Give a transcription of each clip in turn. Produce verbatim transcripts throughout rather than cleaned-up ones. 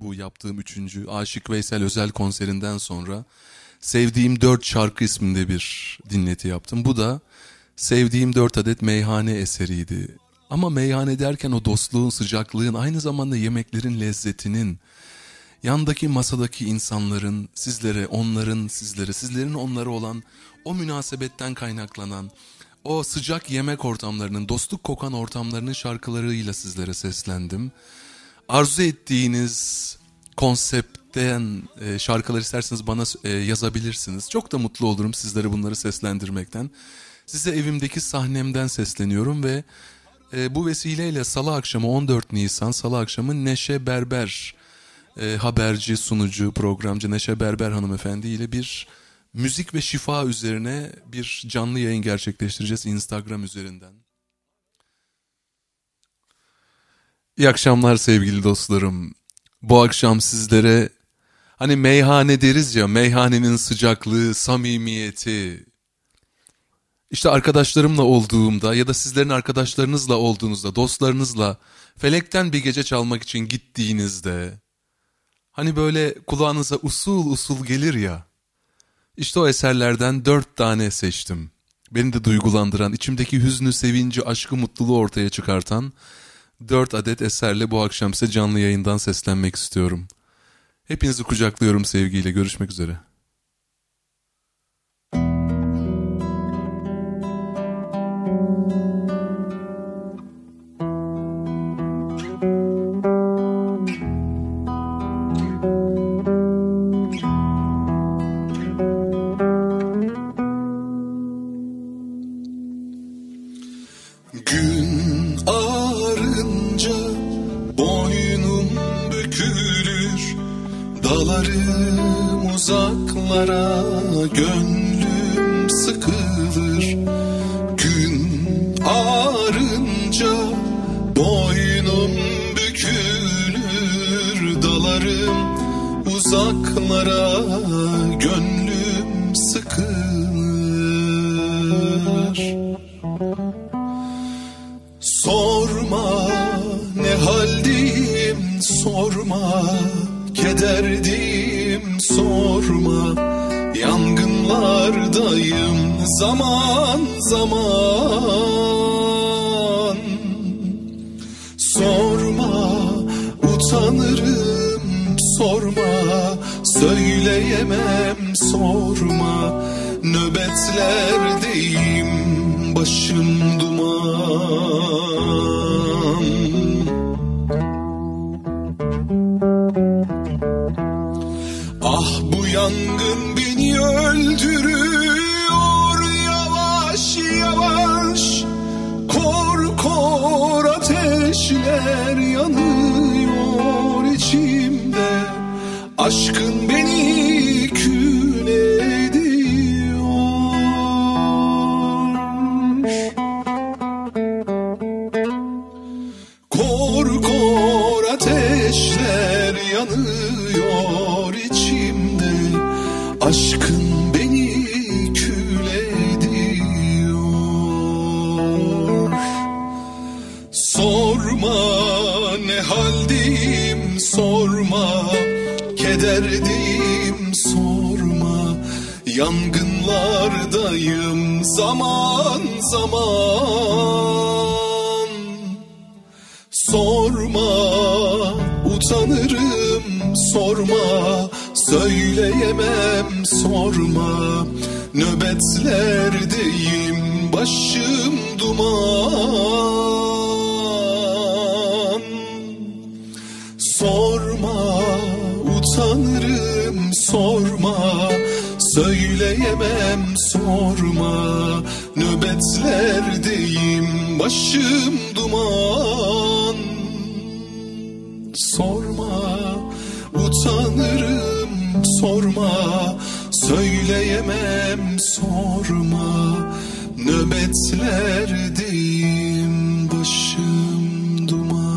bu yaptığım üçüncü Aşık Veysel özel konserinden sonra Sevdiğim Dört Şarkı isminde bir dinleti yaptım. Bu da sevdiğim dört adet meyhane eseriydi. Ama meyhane derken o dostluğun, sıcaklığın, aynı zamanda yemeklerin lezzetinin, yandaki masadaki insanların, sizlere, onların sizlere, sizlerin onlara olan o münasebetten kaynaklanan, o sıcak yemek ortamlarının, dostluk kokan ortamlarının şarkılarıyla sizlere seslendim. Arzu ettiğiniz konseptten e, şarkılar isterseniz bana e, yazabilirsiniz. Çok da mutlu olurum sizlere bunları seslendirmekten. Size evimdeki sahnemden sesleniyorum ve e, bu vesileyle Salı akşamı on dört Nisan Salı akşamı Neşe Berber, e, haberci, sunucu, programcı Neşe Berber hanımefendi ile bir müzik ve şifa üzerine bir canlı yayın gerçekleştireceğiz Instagram üzerinden. İyi akşamlar sevgili dostlarım. Bu akşam sizlere hani meyhane deriz ya, meyhanenin sıcaklığı, samimiyeti. İşte arkadaşlarımla olduğumda ya da sizlerin arkadaşlarınızla olduğunuzda, dostlarınızla felekten bir gece çalmak için gittiğinizde hani böyle kulağınıza usul usul gelir ya. İşte o eserlerden dört tane seçtim. Beni de duygulandıran, içimdeki hüznü, sevinci, aşkı, mutluluğu ortaya çıkartan dört adet eserle bu akşam size canlı yayından seslenmek istiyorum. Hepinizi kucaklıyorum sevgiyle. Görüşmek üzere. Gün ağarınca boynum bükülür, dalarım uzaklara, gönlüm sıkılır. Gün ağarınca boynum bükülür, dalarım uzaklara, gönlüm sıkılır. Sorma ne haldeyim, sorma kederdeyim, sorma yangınlardayım zaman zaman. Sorma utanırım, sorma söyleyemem, sorma nöbetlerdeyim, başım duman. Ah bu yangın beni öldürüyor, yavaş yavaş kor kor ateşler yanıyor içimde. Aşkın beni kül ediyor. Kor kor ateşler yanıyor içimde. Aşkın beni kül ediyor. Sorma ne haldeyim, sorma kederdeyim, sorma yangınlardayım zaman zaman. Sorma utanırım, sorma söyleyemem, sorma nöbetlerdeyim, başım duman. Sorma utanırım, sorma söyleyemem, sorma nöbetlerdeyim, başım duman. Sorma utanırım, sorma söyleyemem, sorma nöbetlerdeyim, başım duman.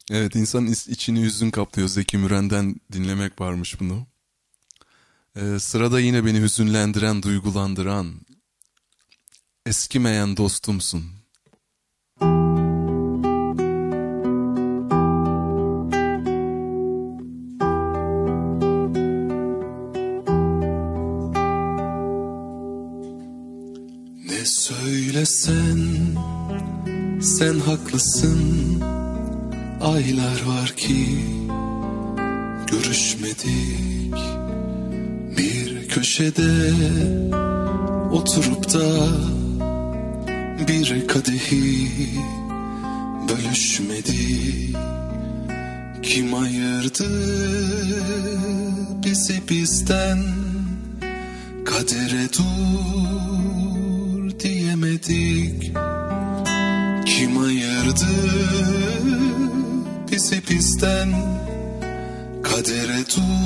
Evet, insanın içini hüzün kaplıyor. Zeki Müren'den dinlemek varmış bunu. Ee, sırada yine beni hüzünlendiren, duygulandıran, eskimeyen dostumsun. Ne söylesen sen haklısın. Aylar var ki görüşmedik. Bir köşede oturup da bir kadehi bölüşmedik. Kim ayırdı bizi bizden? Kadere dur diyemedik. Kim ayırdı bizi bizden? Kadere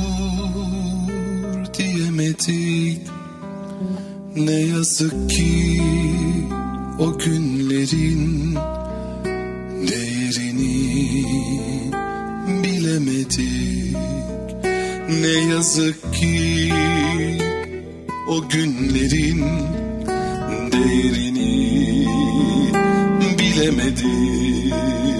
dur diyemedik. Ne yazık ki o günlerin değerini bilemedik. Ne yazık ki o günlerin değerini bilemedik.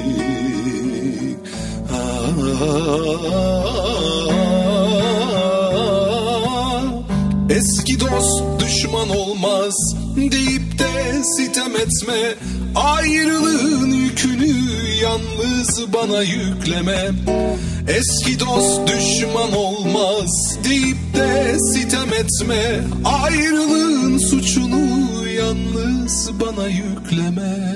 Eski dost düşman olmaz deyip de sitem etme. Ayrılığın yükünü yalnız bana yükleme. Eski dost düşman olmaz deyip de sitem etme. Ayrılığın suçunu yalnız bana yükleme.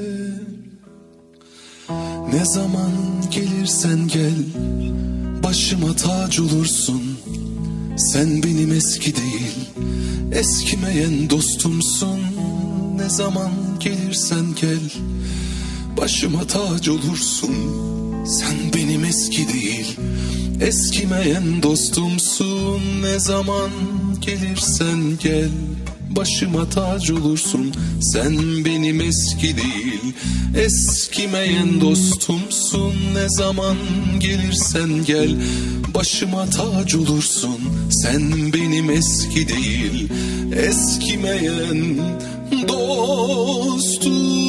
Ne zaman gelirsen gel, başıma tac olursun. Sen benim eski değil, eskimeyen dostumsun. Ne zaman gelirsen gel, başıma tac olursun. Sen benim eski değil, eskimeyen dostumsun. Ne zaman gelirsen gel, başıma tac olursun. Sen benim eski değil, eskimeyen dostumsun. Ne zaman gelirsen gel, başıma tac olursun. Sen benim eski değil, eskimeyen dostumsun.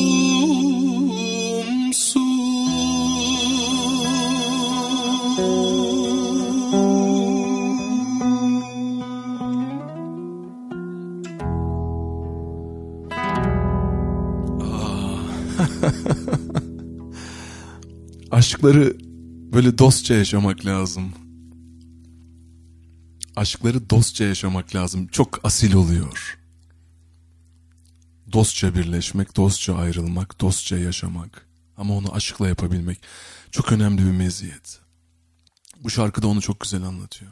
Aşkları böyle dostça yaşamak lazım. Aşkları dostça yaşamak lazım. Çok asil oluyor. Dostça birleşmek, dostça ayrılmak, dostça yaşamak. Ama onu aşkla yapabilmek çok önemli bir meziyet. Bu şarkı da onu çok güzel anlatıyor.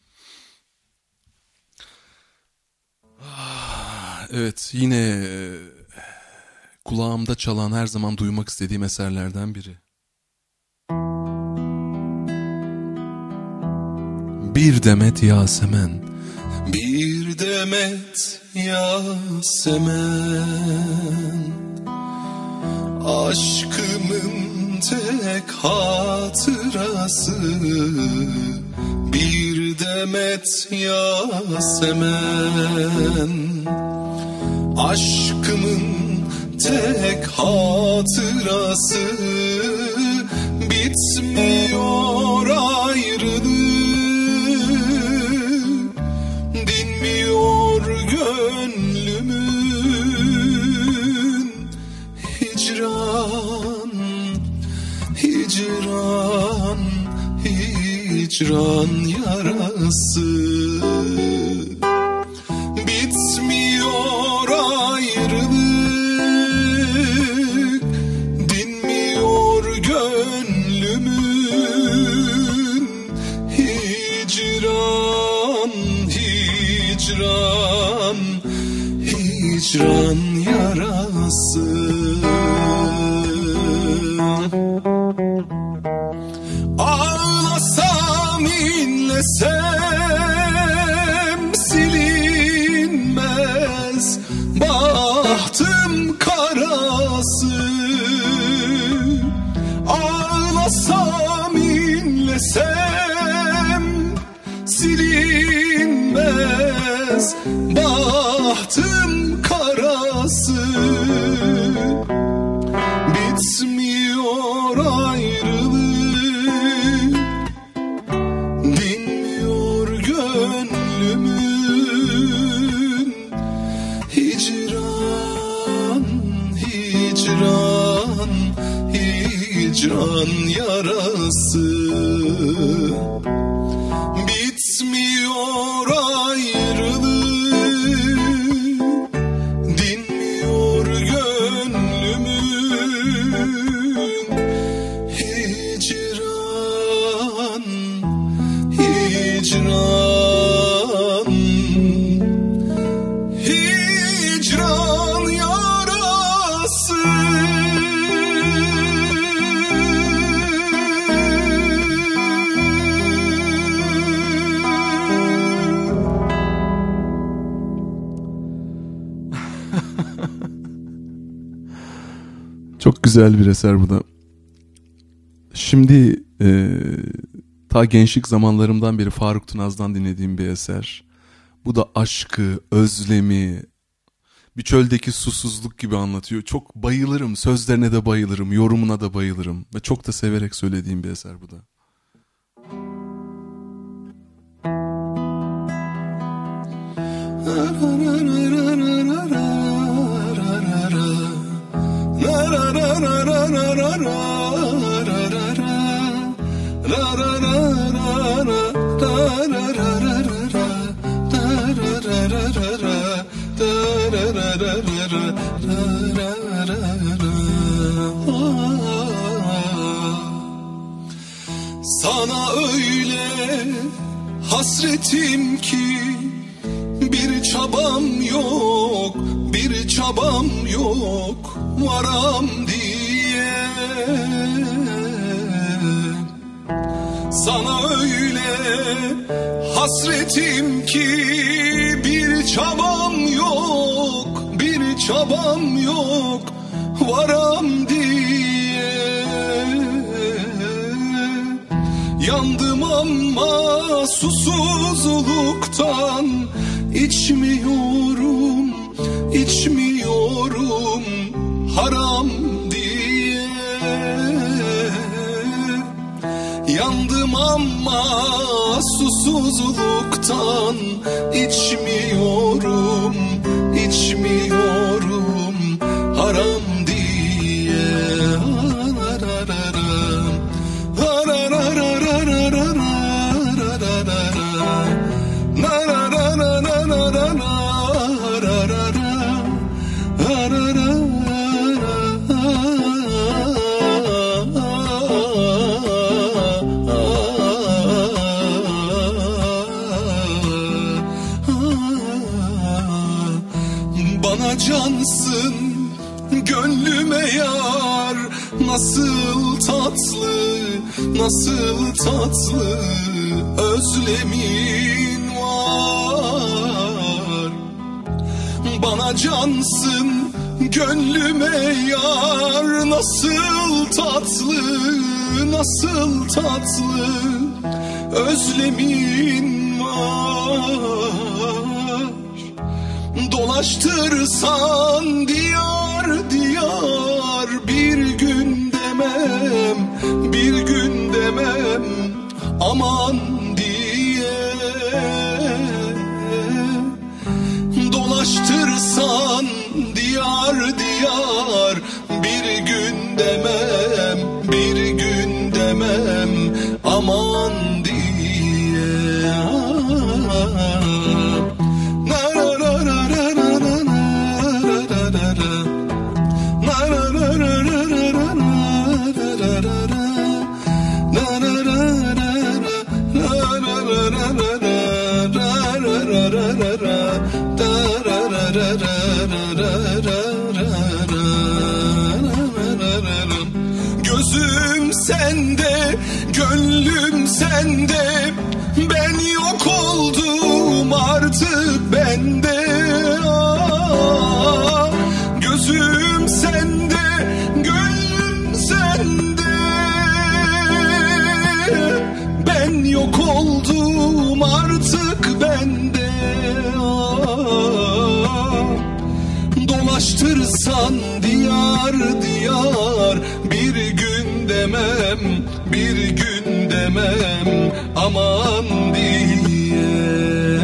Evet, yine kulağımda çalan, her zaman duymak istediğim eserlerden biri. Bir demet Yasemen. Bir demet Yasemen, aşkımın tek hatırası. Bir demet Yasemen, aşkımın tek hatırası. Bitmiyor ayrılık, gönlümün hicran, hicran, hicran yarası. Bitmiyor ayrılık, dinmiyor gönlümün hicran, hicran, hicran yarası. Ağlasam inlesem silinmez bahtım karası. Ağlasam desem silinmez bahtım karası. Bitmiyor ayrılık, dinmiyor gönlümün hicran, hicran, hicran yarası. Bitmiyor ayrılık, dinmiyor gönlümün hicran, hicran, hicran yarası. Çok güzel bir eser bu da. Şimdi e, ta gençlik zamanlarımdan beri Faruk Tınaz'dan dinlediğim bir eser. Bu da aşkı, özlemi, bir çöldeki susuzluk gibi anlatıyor. Çok bayılırım, sözlerine de bayılırım, yorumuna da bayılırım. Ve çok da severek söylediğim bir eser bu da. Sana öyle hasretim ki bir çabam yok, bir çabam yok varam diye. Sana öyle hasretim ki bir çabam yok, bir çabam yok varam diye. Yandım ama susuzluktan içmiyorum, içmiyorum haram diye. Yandım ama susuzluktan içmiyorum, içmiyorum haram diye. Bana cansın, gönlüme yar, nasıl tatlı, nasıl tatlı özlemin var. Bana cansın, gönlüme yar, nasıl tatlı, nasıl tatlı özlemin var. Dolaştırsan diyar diyar bir gün demem, bir gün demem aman diye. Dolaştırsan diyar diyar bir gün demem, bir gün demem aman diye. Gözüm sende, gönlüm sende, ben yok oldum artık bende. Aa, gözüm sende, gönlüm sende, yok oldum artık bende. Dolaştırsan diyar diyar bir gün demem, bir gün demem aman diye.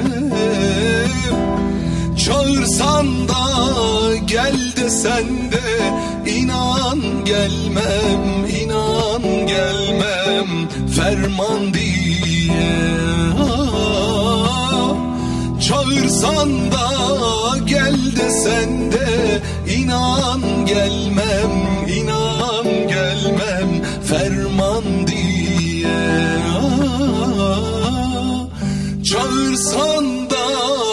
Çağırsan da gel desen de inan gelmem, inan gelmem ferman diye. Çağırsan da gel desen de inan gelmem, inan gelmem ferman diye. Çağırsan da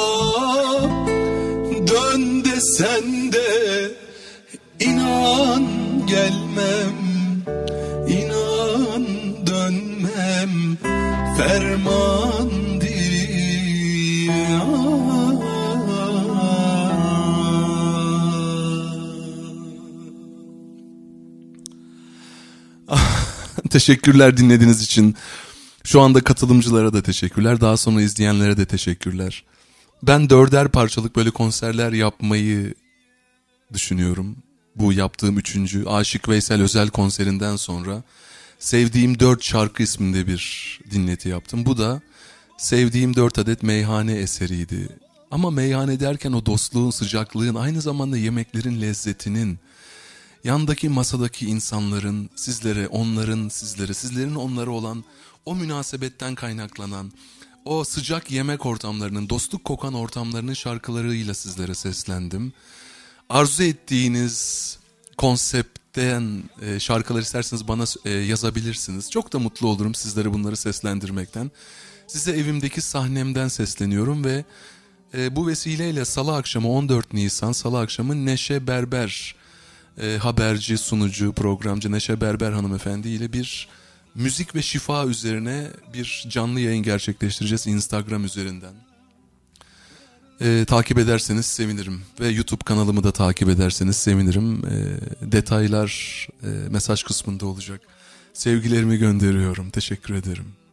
dön desen de inan gelmem, inan dönmem ferman diye. Teşekkürler dinlediğiniz için. Şu anda katılımcılara da teşekkürler. Daha sonra izleyenlere de teşekkürler. Ben dörder parçalık böyle konserler yapmayı düşünüyorum. Bu yaptığım üçüncü Aşık Veysel özel konserinden sonra Sevdiğim Dört Şarkı isminde bir dinleti yaptım. Bu da sevdiğim dört adet meyhane eseriydi. Ama meyhane derken o dostluğun, sıcaklığın, aynı zamanda yemeklerin lezzetinin, yandaki masadaki insanların, sizlere, onların sizlere, sizlerin onlara olan o münasebetten kaynaklanan, o sıcak yemek ortamlarının, dostluk kokan ortamlarının şarkılarıyla sizlere seslendim. Arzu ettiğiniz konseptten e, şarkılar isterseniz bana e, yazabilirsiniz. Çok da mutlu olurum sizlere bunları seslendirmekten. Size evimdeki sahnemden sesleniyorum ve e, bu vesileyle Salı akşamı on dört Nisan Salı akşamı Neşe Berber e, haberci, sunucu, programcı Neşe Berber hanımefendi ile bir müzik ve şifa üzerine bir canlı yayın gerçekleştireceğiz Instagram üzerinden. E, takip ederseniz sevinirim ve YouTube kanalımı da takip ederseniz sevinirim. E, detaylar e, mesaj kısmında olacak. Sevgilerimi gönderiyorum. Teşekkür ederim.